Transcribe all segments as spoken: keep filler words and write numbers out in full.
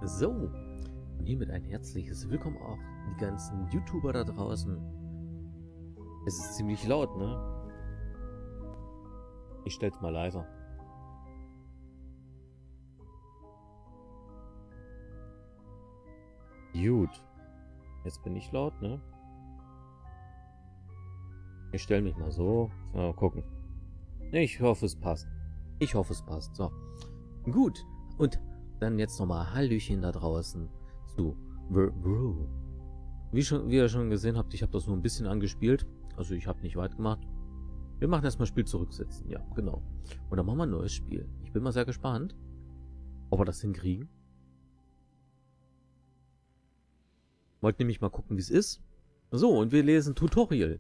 So, und hiermit ein herzliches Willkommen auch die ganzen YouTuber da draußen. Es ist ziemlich laut, ne? Ich stell's mal leiser. Gut. Jetzt bin ich laut, ne? Ich stelle mich mal so. Mal gucken. Ich hoffe, es passt. Ich hoffe, es passt. So. Gut. Und dann jetzt nochmal Hallöchen da draußen zu Bro. Wie, schon, wie ihr schon gesehen habt, ich habe das nur ein bisschen angespielt. Also ich habe nicht weit gemacht. Wir machen erstmal Spiel zurücksetzen. Ja, genau. Und dann machen wir ein neues Spiel. Ich bin mal sehr gespannt, ob wir das hinkriegen. Wollte nämlich mal gucken, wie es ist. So, und wir lesen Tutorial.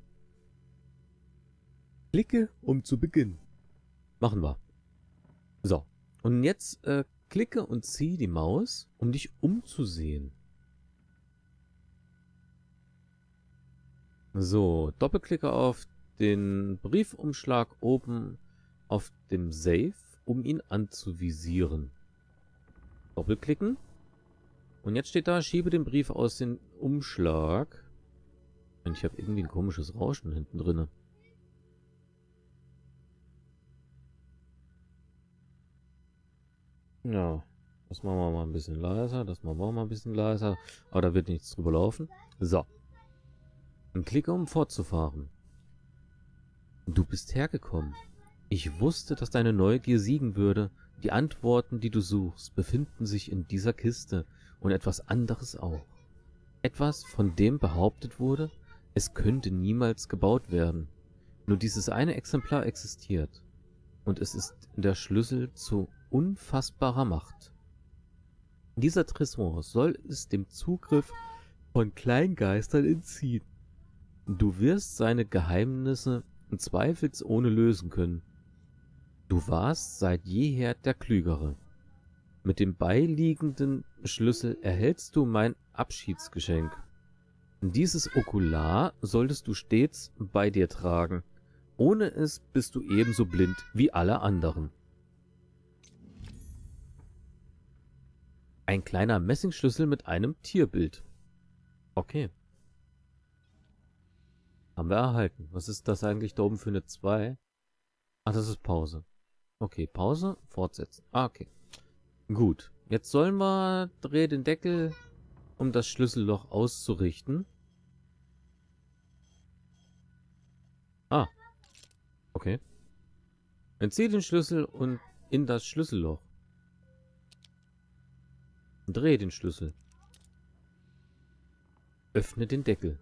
Klicke, um zu beginnen. Machen wir. So. Und jetzt äh, klicke und ziehe die Maus, um dich umzusehen. So, doppelklicke auf den Briefumschlag oben auf dem Safe, um ihn anzuvisieren. Doppelklicken. Und jetzt steht da, schiebe den Brief aus dem Umschlag. Und ich habe irgendwie ein komisches Rauschen hinten drin. Ja, das machen wir mal ein bisschen leiser, das machen wir mal ein bisschen leiser, aber da wird nichts drüber laufen. So. Und klicke, um fortzufahren. Du bist hergekommen. Ich wusste, dass deine Neugier siegen würde. Die Antworten, die du suchst, befinden sich in dieser Kiste und etwas anderes auch. Etwas, von dem behauptet wurde, es könnte niemals gebaut werden. Nur dieses eine Exemplar existiert. Und es ist der Schlüssel zu unfassbarer Macht. Dieser Tresor soll es dem Zugriff von Kleingeistern entziehen. Du wirst seine Geheimnisse zweifelsohne lösen können. Du warst seit jeher der Klügere. Mit dem beiliegenden Schlüssel erhältst du mein Abschiedsgeschenk. Dieses Okular solltest du stets bei dir tragen. Ohne es bist du ebenso blind wie alle anderen. Ein kleiner Messingschlüssel mit einem Tierbild. Okay. Haben wir erhalten. Was ist das eigentlich da oben für eine zwei? Ach, das ist Pause. Okay, Pause, fortsetzen. Ah, okay. Gut. Jetzt sollen wir dreh den Deckel, um das Schlüsselloch auszurichten. Ah. Okay. Entziehe den Schlüssel und in das Schlüsselloch. Dreh den Schlüssel. Öffne den Deckel.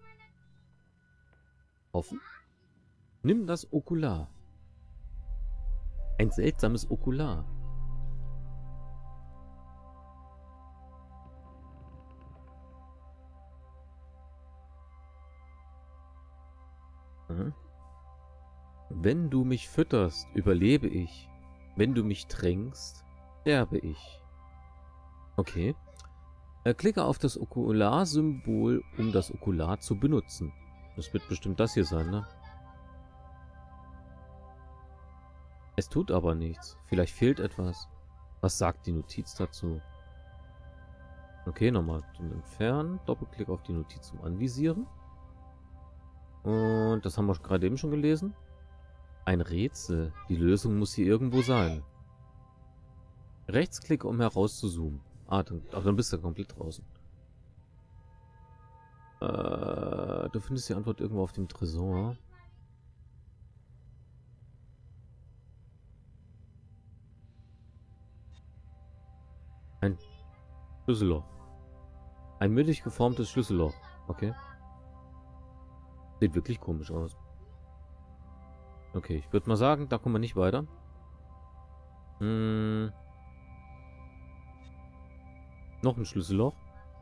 Offen. Nimm das Okular. Ein seltsames Okular. Hm. Wenn du mich fütterst, überlebe ich. Wenn du mich tränkst, sterbe ich. Okay. Äh, klicke auf das Okular-Symbol, um das Okular zu benutzen. Das wird bestimmt das hier sein, ne? Es tut aber nichts. Vielleicht fehlt etwas. Was sagt die Notiz dazu? Okay, nochmal zum Entfernen. Doppelklick auf die Notiz zum Anvisieren. Und das haben wir gerade eben schon gelesen. Ein Rätsel. Die Lösung muss hier irgendwo sein. Rechtsklick, um herauszuzoomen. Ah, dann, ach, dann bist du komplett draußen. Äh, du findest die Antwort irgendwo auf dem Tresor. Ein Schlüsselloch. Ein mittig geformtes Schlüsselloch. Okay. Sieht wirklich komisch aus. Okay, ich würde mal sagen, da kommen wir nicht weiter. Hm. Noch ein Schlüsselloch.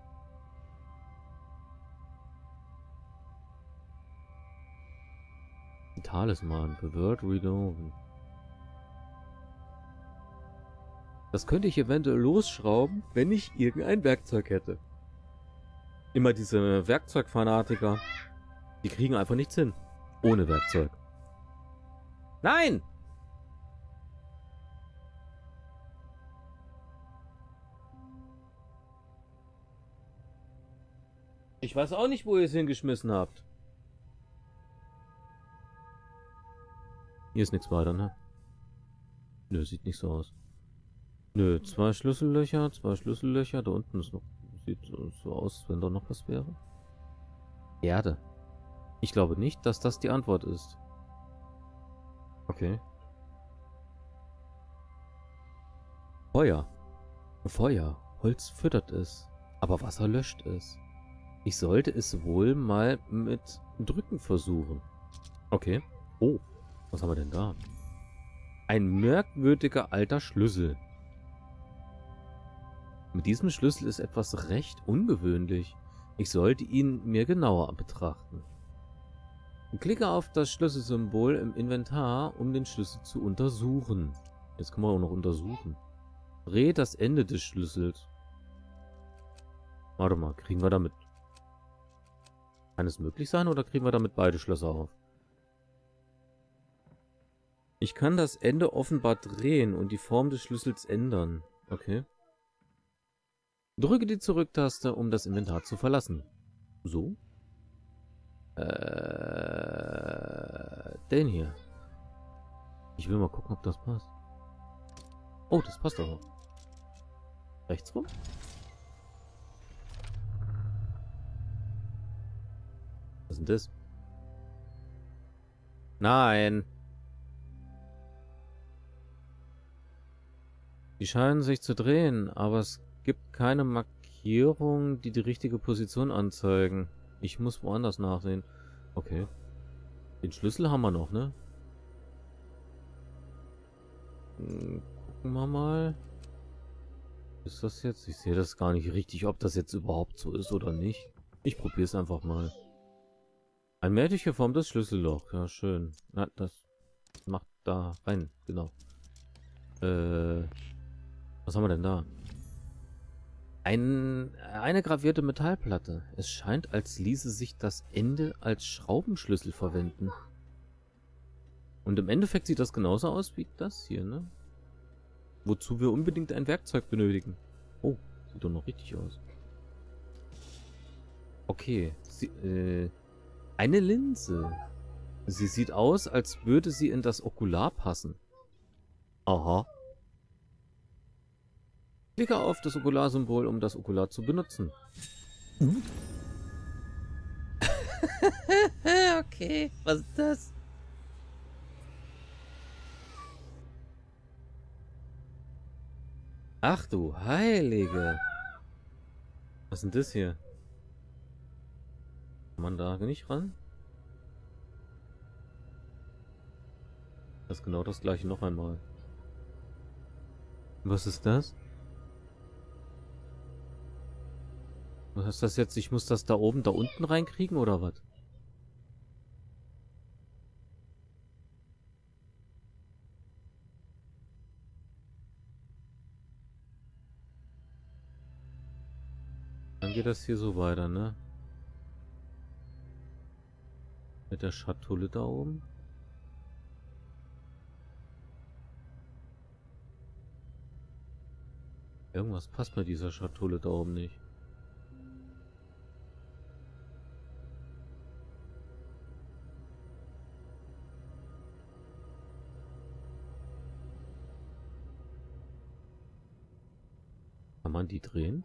Ein Talisman. Bewahrt Redoven. Das könnte ich eventuell losschrauben, wenn ich irgendein Werkzeug hätte. Immer diese Werkzeugfanatiker. Die kriegen einfach nichts hin. Ohne Werkzeug. Nein! Ich weiß auch nicht, wo ihr es hingeschmissen habt. Hier ist nichts weiter, ne? Nö, sieht nicht so aus. Nö, zwei Schlüssellöcher, zwei Schlüssellöcher. Da unten ist noch... Sieht so aus, als wenn da noch was wäre. Erde. Ich glaube nicht, dass das die Antwort ist. Okay. Feuer. Feuer. Holz füttert es. Aber Wasser löscht es. Ich sollte es wohl mal mit Drücken versuchen. Okay. Oh. Was haben wir denn da? Ein merkwürdiger alter Schlüssel. Mit diesem Schlüssel ist etwas recht ungewöhnlich. Ich sollte ihn mir genauer betrachten. Klicke auf das Schlüsselsymbol im Inventar, um den Schlüssel zu untersuchen. Jetzt können wir auch noch untersuchen. Dreh das Ende des Schlüssels. Warte mal, kriegen wir damit... Kann es möglich sein oder kriegen wir damit beide Schlösser auf? Ich kann das Ende offenbar drehen und die Form des Schlüssels ändern. Okay. Drücke die Zurücktaste, um das Inventar zu verlassen. So? Äh, den hier. Ich will mal gucken, ob das passt. Oh, das passt aber. Rechts rum? Was ist denn das? Nein. Die scheinen sich zu drehen, aber es gibt keine Markierung, die die richtige Position anzeigen. Ich muss woanders nachsehen. Okay. Den Schlüssel haben wir noch, ne? Hm, gucken wir mal. Ist das jetzt? Ich sehe das gar nicht richtig, ob das jetzt überhaupt so ist oder nicht. Ich probiere es einfach mal. Ein mächtig geformtes Schlüsselloch. Ja, schön. Na, das macht da rein. Genau. Äh... Was haben wir denn da? Ein, eine gravierte Metallplatte. Es scheint, als ließe sich das Ende als Schraubenschlüssel verwenden. Und im Endeffekt sieht das genauso aus wie das hier, ne? Wozu wir unbedingt ein Werkzeug benötigen. Oh, sieht doch noch richtig aus. Okay. Sie, äh, eine Linse. Sie sieht aus, als würde sie in das Okular passen. Aha. Klicke auf das Okularsymbol, um das Okular zu benutzen. Hm? Okay, was ist das? Ach du Heilige. Was ist denn das hier? Kann man da nicht ran? Das ist genau das gleiche noch einmal. Was ist das? Was ist das jetzt? Ich muss das da oben, da unten reinkriegen, oder was? Dann geht das hier so weiter, ne? Mit der Schatulle da oben. Irgendwas passt mit dieser Schatulle da oben nicht. Kann man die drehen?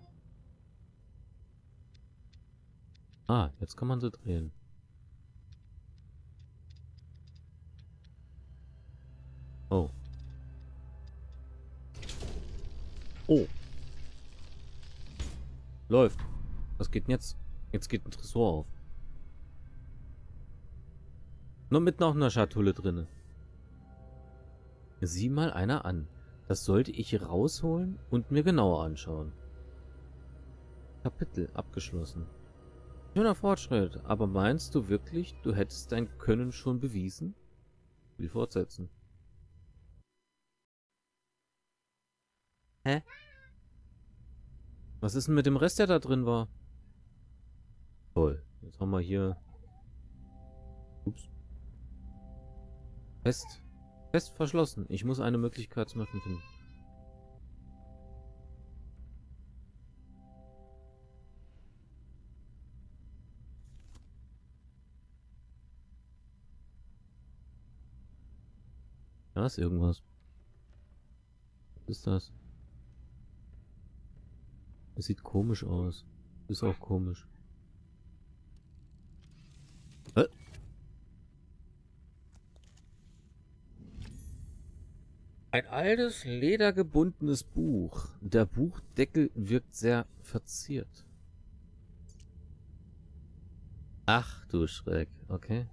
Ah, jetzt kann man sie drehen. Oh. Oh. Läuft. Was geht denn jetzt? Jetzt geht ein Tresor auf. Nur mit noch einer Schatulle drinne. Sieh mal einer an. Das sollte ich rausholen und mir genauer anschauen. Kapitel abgeschlossen. Schöner Fortschritt, aber meinst du wirklich, du hättest dein Können schon bewiesen? Will fortsetzen. Hä? Was ist denn mit dem Rest, der da drin war? Toll. Jetzt haben wir hier... Ups. Fest. Fest verschlossen. Ich muss eine Möglichkeit zum Öffnen finden. Da ist irgendwas. Was ist das? Es sieht komisch aus. Ist auch komisch. Äh? Ein altes, ledergebundenes Buch. Der Buchdeckel wirkt sehr verziert. Ach du Schreck, okay.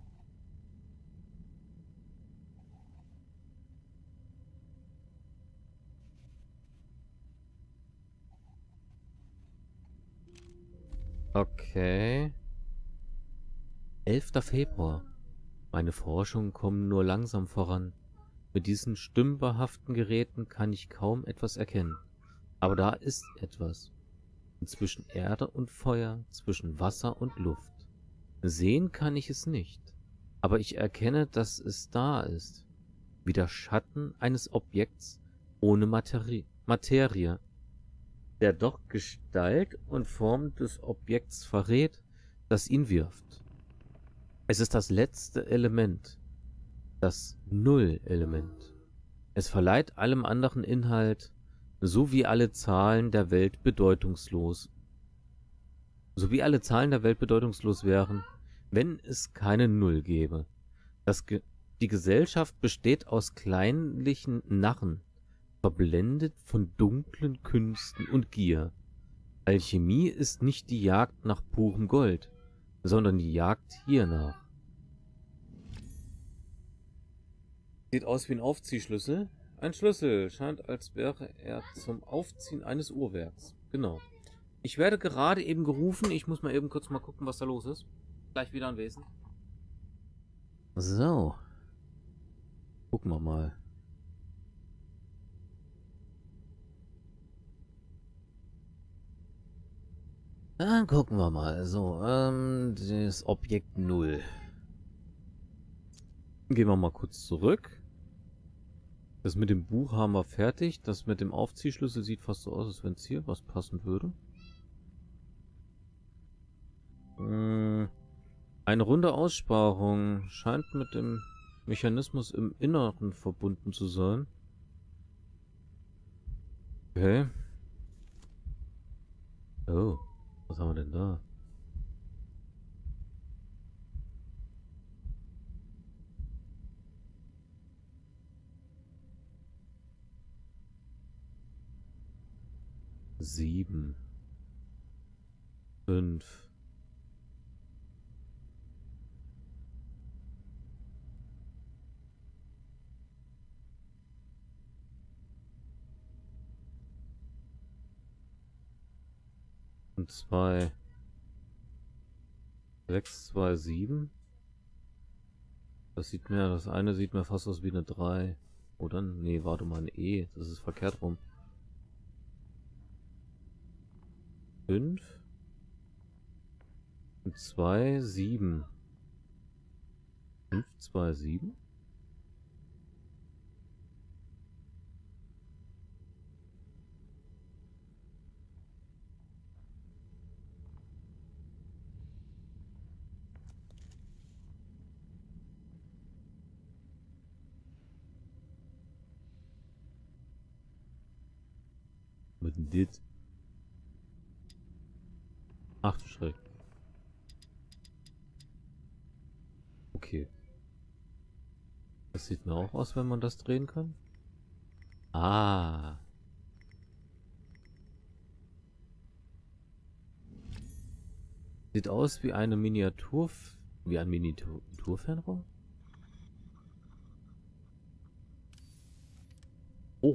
Okay. elfter Februar. Meine Forschungen kommen nur langsam voran. Mit diesen stümperhaften Geräten kann ich kaum etwas erkennen. Aber da ist etwas. Zwischen Erde und Feuer, zwischen Wasser und Luft. Sehen kann ich es nicht. Aber ich erkenne, dass es da ist. Wie der Schatten eines Objekts ohne Materie, Materie, der doch Gestalt und Form des Objekts verrät, das ihn wirft. Es ist das letzte Element, das Null-Element. Es verleiht allem anderen Inhalt, so wie alle Zahlen der Welt bedeutungslos, so wie alle Zahlen der Welt bedeutungslos wären, wenn es keine Null gäbe. Das Ge die Gesellschaft besteht aus kleinlichen Narren, verblendet von dunklen Künsten und Gier. Alchemie ist nicht die Jagd nach purem Gold, sondern die Jagd hiernach. Sieht aus wie ein Aufziehschlüssel. Ein Schlüssel. Scheint, als wäre er zum Aufziehen eines Uhrwerks. Genau. Ich werde gerade eben gerufen. Ich muss mal eben kurz mal gucken, was da los ist. Gleich wieder anwesend. So. Gucken wir mal. Dann gucken wir mal. So, ähm, das Objekt null. Gehen wir mal kurz zurück. Das mit dem Buch haben wir fertig. Das mit dem Aufziehschlüssel sieht fast so aus, als wenn es hier was passen würde. Hm. Eine runde Aussparung scheint mit dem Mechanismus im Inneren verbunden zu sein. Okay. Oh, was haben wir denn da? Sieben. Fünf. Und zwei. Sechs, zwei, sieben. Das sieht mir, das eine sieht mir fast aus wie eine drei. Oder? Nee, warte mal, ein E. Das ist verkehrt rum. fünf. Und zwei, sieben. fünf, zwei, sieben. Mit dem Dit. Ach du Schreck. Okay. Das sieht mir auch aus, wenn man das drehen kann. Ah. Sieht aus wie eine Miniatur... Wie ein Miniaturfernrohr? Oh.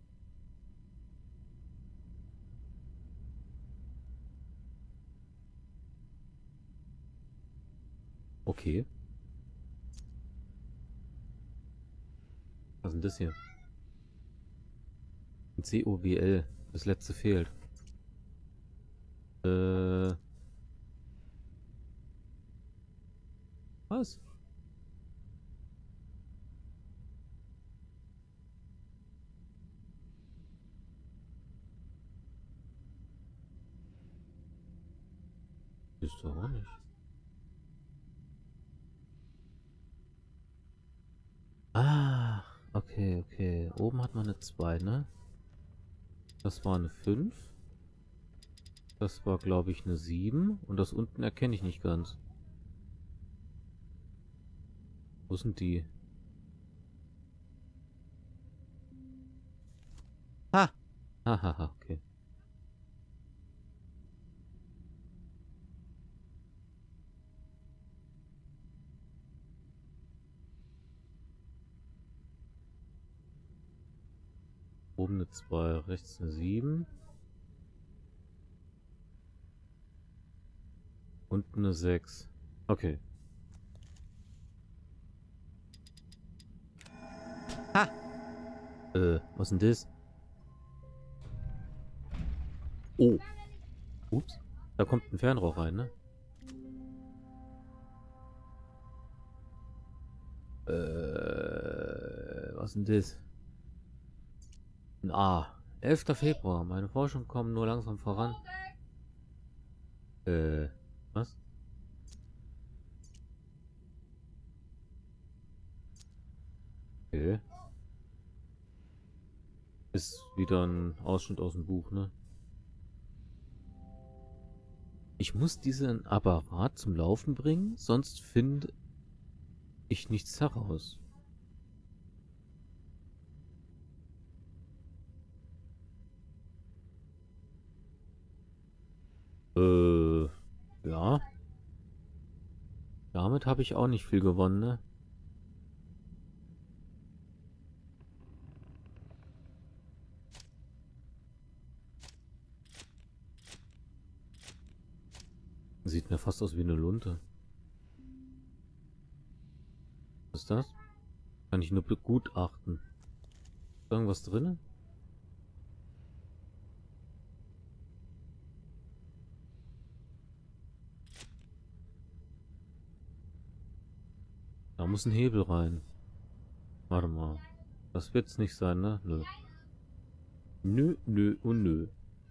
Okay. Was ist denn das hier? Ein C O W L. Das letzte fehlt. Äh... Was? Ist doch auch nicht. Ah, okay. Okay, oben hat man eine zwei, ne? Das war eine fünf. Das war, glaube ich, eine sieben. Und das unten erkenne ich nicht ganz. Wo sind die? Ha! Hahaha, okay. Oben eine zwei, rechts eine sieben. Unten eine sechs. Okay. Ha! Äh, was denn das? Oh. Ups. Da kommt ein Fernrohr rein, ne? Äh, was denn das? Ein A. elfter Februar. Meine Forschungen kommen nur langsam voran. Äh, was? Okay. Ist wieder ein Ausschnitt aus dem Buch, ne? Ich muss diesen Apparat zum Laufen bringen, sonst finde ich nichts heraus. Äh, ja. Damit habe ich auch nicht viel gewonnen, ne? Sieht mir fast aus wie eine Lunte. Was ist das? Kann ich nur begutachten. Ist irgendwas drin? Da muss ein Hebel rein. Warte mal. Das wird's nicht sein, ne? Nö. Nö, nö und nö.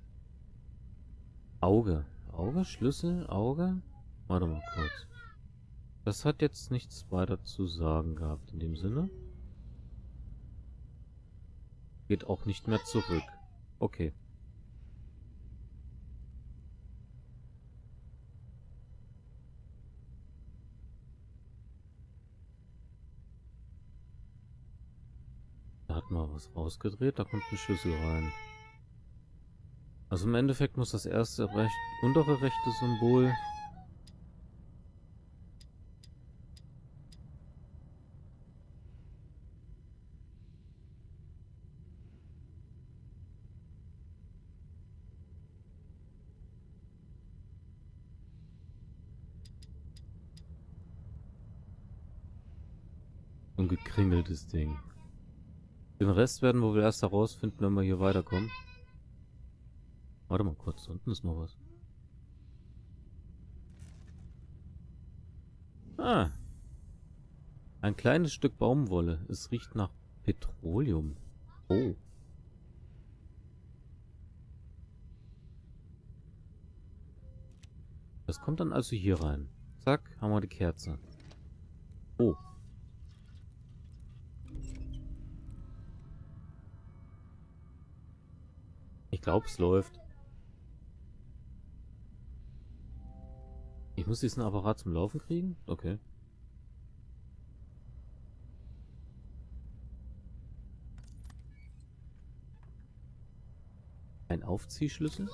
Auge. Auge? Schlüssel? Auge? Warte mal kurz. Das hat jetzt nichts weiter zu sagen gehabt in dem Sinne. Geht auch nicht mehr zurück. Okay. Da hat man was rausgedreht, da kommt ein Schlüssel rein. Also im Endeffekt muss das erste recht, untere rechte Symbol ein gekringeltes Ding. Den Rest werden wir wohl erst herausfinden, wenn wir hier weiterkommen. Warte mal kurz, unten ist noch was. Ah. Ein kleines Stück Baumwolle. Es riecht nach Petroleum. Oh. Das kommt dann also hier rein. Zack, haben wir die Kerze. Oh. Ich glaube, es läuft. Ich muss diesen Apparat zum Laufen kriegen? Okay. Ein Aufziehschlüssel?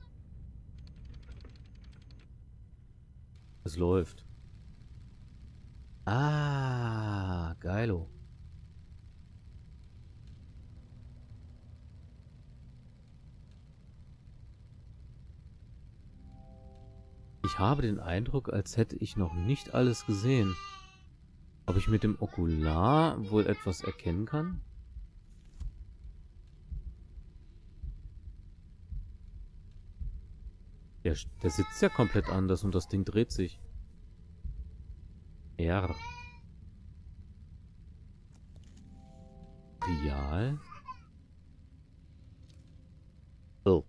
Es läuft. Ah, geilo. Ich habe den Eindruck, als hätte ich noch nicht alles gesehen. Ob ich mit dem Okular wohl etwas erkennen kann? Der, der sitzt ja komplett anders und das Ding dreht sich. R. Dial. Oh.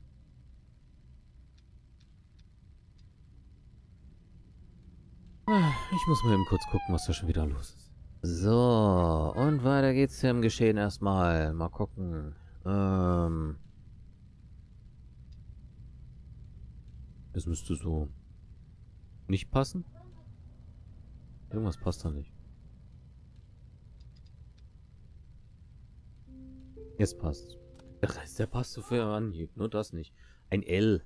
Ich muss mal eben kurz gucken, was da schon wieder los ist. So, und weiter geht's hier im Geschehen erstmal. Mal gucken. Ähm. Das müsste so nicht passen. Irgendwas passt da nicht. Jetzt passt. Der Rest, der passt so für Anhieb. Nur das nicht. Ein L.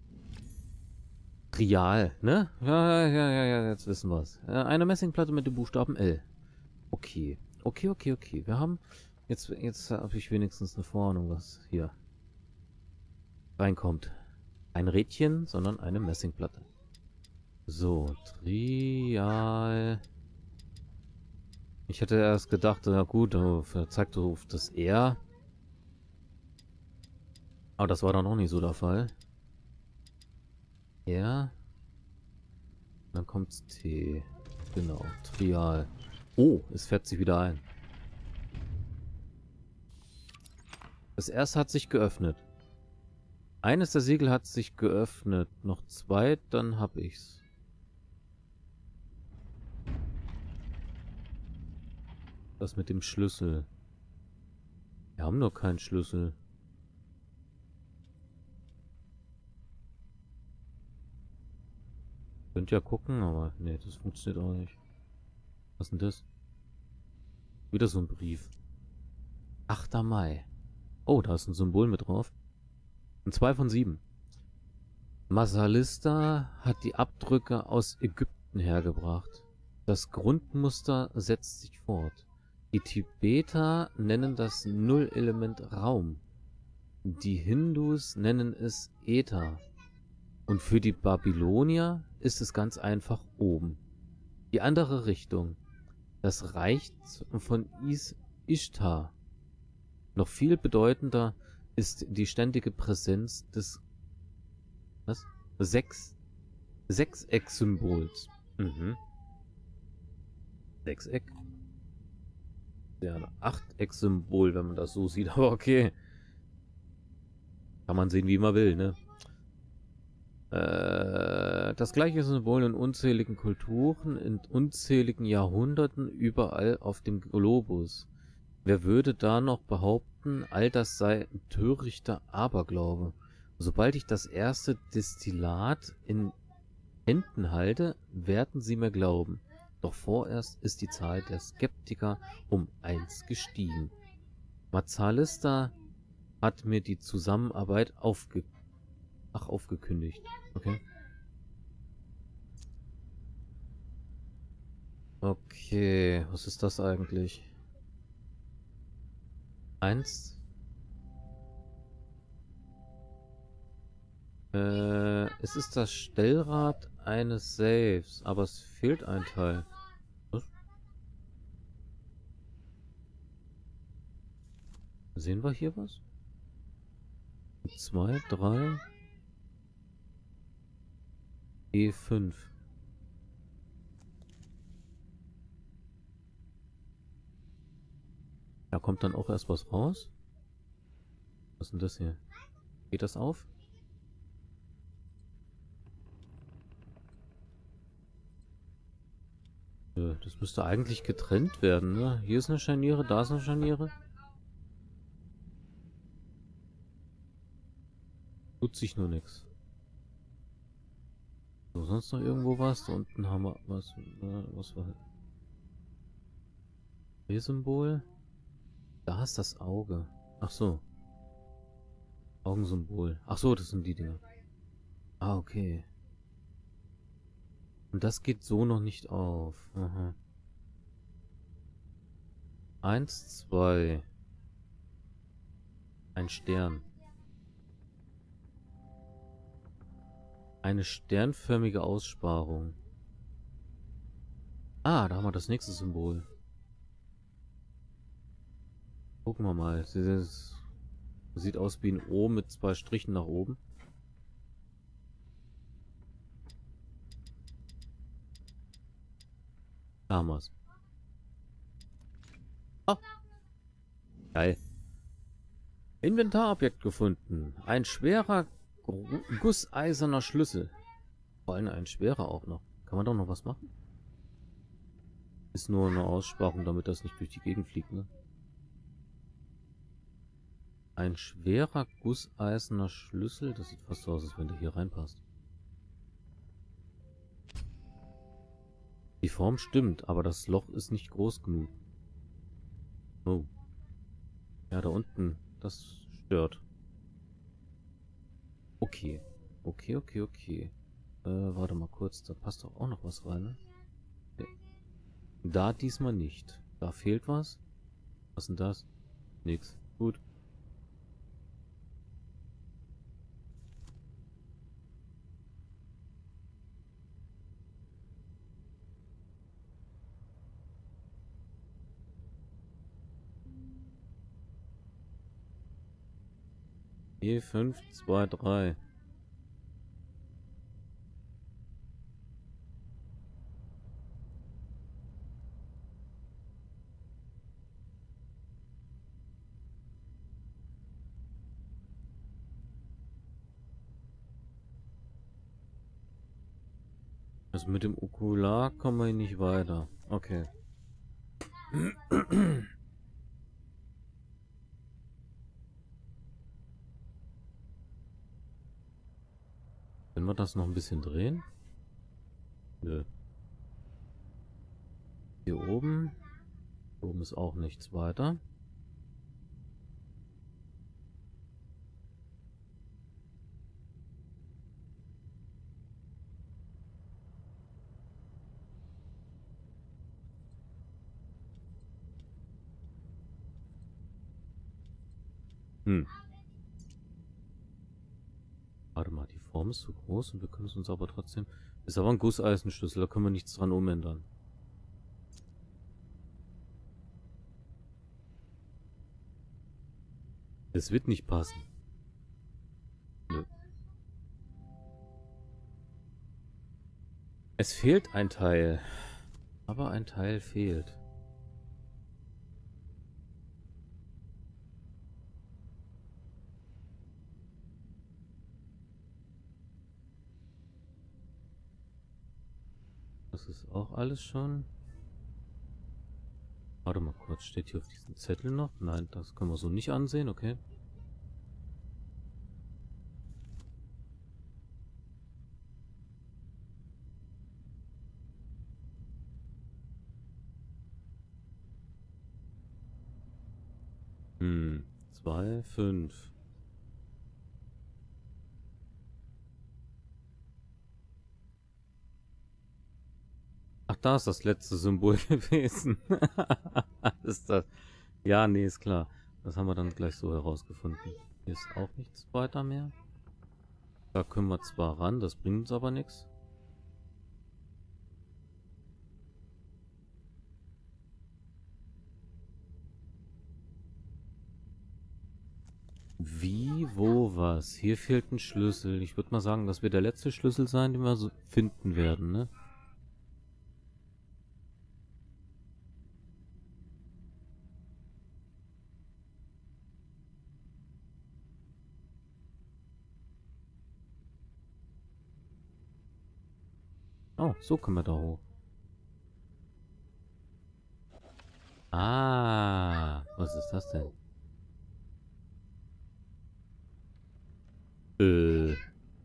Trial, ne? Ja, ja, ja, ja, jetzt wissen wir's. Eine Messingplatte mit dem Buchstaben L. Okay. Okay, okay, okay. Wir haben... Jetzt, jetzt habe ich wenigstens eine Vorahnung, was hier reinkommt. Ein Rädchen, sondern eine Messingplatte. So, Trial. Ich hätte erst gedacht, na gut, zeigt auf das R. Aber das war dann auch nicht so der Fall. R. Dann kommt's T. Genau, Trial. Oh, es fährt sich wieder ein. Das erste hat sich geöffnet. Eines der Siegel hat sich geöffnet. Noch zwei, dann hab ich's. Das mit dem Schlüssel. Wir haben noch keinen Schlüssel. Könnt ja gucken, aber nee, das funktioniert auch nicht. Was ist denn das? Wieder so ein Brief. achter Mai. Oh, da ist ein Symbol mit drauf. Und zwei von sieben. Masalista hat die Abdrücke aus Ägypten hergebracht. Das Grundmuster setzt sich fort. Die Tibeter nennen das Nullelement Raum. Die Hindus nennen es Äther. Und für die Babylonier ist es ganz einfach oben. Die andere Richtung. Das Reich von Is Ishtar. Noch viel bedeutender ist die ständige Präsenz des was? Sechs Sechseck-Symbols. Mhm. Sechseck? Ja, ein Achteck-Symbol, wenn man das so sieht, aber okay. Kann man sehen, wie man will, ne? Äh, das gleiche Symbol in unzähligen Kulturen, in unzähligen Jahrhunderten, überall auf dem Globus. Wer würde da noch behaupten, all das sei ein törichter Aberglaube? Sobald ich das erste Destillat in Händen halte, werden sie mir glauben. Doch vorerst ist die Zahl der Skeptiker um eins gestiegen. Masalista hat mir die Zusammenarbeit aufge Ach, aufgekündigt. Okay. Okay, was ist das eigentlich? Eins. Äh, es ist das Stellrad eines Safes, aber es fehlt ein Teil. Was? Sehen wir hier was? Zwei, drei. E fünf. Da kommt dann auch erst was raus. Was ist denn das hier? Geht das auf? Nö, das müsste eigentlich getrennt werden, ne? Hier ist eine Scharniere, da ist eine Scharniere. Tut sich nur nichts. So, sonst noch irgendwo was? Da unten haben wir was. Äh, was war E-Symbol? Da ist das Auge. Ach so. Augensymbol. Ach so, das sind die Dinger. Ah, okay. Und das geht so noch nicht auf. Aha. Eins, zwei. Ein Stern. Eine sternförmige Aussparung. Ah, da haben wir das nächste Symbol. Gucken wir mal. Das sieht aus wie ein O mit zwei Strichen nach oben. Da haben wir's. Ah. Geil. Inventarobjekt gefunden. Ein schwerer gusseiserner Schlüssel. Vor allem ein schwerer auch noch. Kann man doch noch was machen? Ist nur eine Aussparung, damit das nicht durch die Gegend fliegt, ne? Ein schwerer gusseiserner Schlüssel. Das sieht fast so aus, als wenn der hier reinpasst. Die Form stimmt, aber das Loch ist nicht groß genug. Oh. Ja, da unten. Das stört. Okay. Okay, okay, okay. Äh, warte mal kurz. Da passt doch auch noch was rein, ne? Nee. Da diesmal nicht. Da fehlt was. Was ist denn das? Nix. Gut. E fünf zwei drei. Also mit dem Okular kommen wir nicht weiter. Okay. Können wir das noch ein bisschen drehen? Nö. Hier oben. Hier oben ist auch nichts weiter. Hm. Warte mal, die Form ist zu groß und wir können es uns aber trotzdem... Ist aber ein Gusseisenschlüssel, da können wir nichts dran umändern. Das wird nicht passen. Nö. Es fehlt ein Teil. Aber ein Teil fehlt. Das ist auch alles schon. Warte mal kurz, steht hier auf diesem Zettel noch? Nein, das können wir so nicht ansehen, okay. Hm, zwei, fünf. Ach, da ist das letzte Symbol gewesen. Ist das? Ja, nee, ist klar. Das haben wir dann gleich so herausgefunden. Hier ist auch nichts weiter mehr. Da können wir zwar ran, das bringt uns aber nichts. Wie, wo, was? Hier fehlt ein Schlüssel. Ich würde mal sagen, das wird der letzte Schlüssel sein, den wir so finden werden, ne? Oh, so können wir da hoch. Ah, was ist das denn? Äh.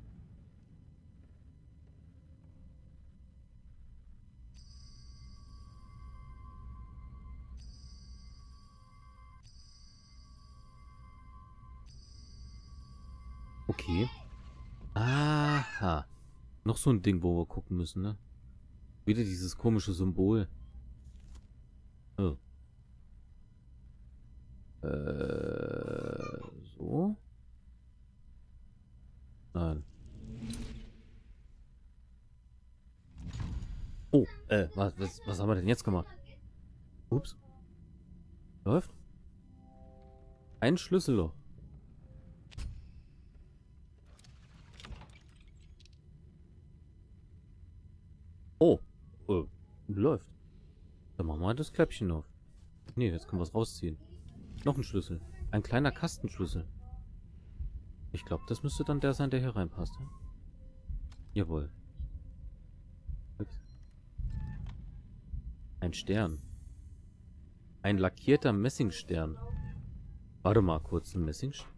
Okay. Aha. Noch so ein Ding, wo wir gucken müssen, ne? Wieder dieses komische Symbol. Oh. Äh, so? Nein. Oh, äh, was, was, was haben wir denn jetzt gemacht? Ups. Läuft? Ein Schlüsselloch. Oh. Oh. Läuft. Dann machen wir das Kläppchen auf. Nee, jetzt können wir es rausziehen. Noch ein Schlüssel. Ein kleiner Kastenschlüssel. Ich glaube, das müsste dann der sein, der hier reinpasst. Ja? Jawohl. Ups. Ein Stern. Ein lackierter Messingstern. Warte mal kurz, ein Messingstern?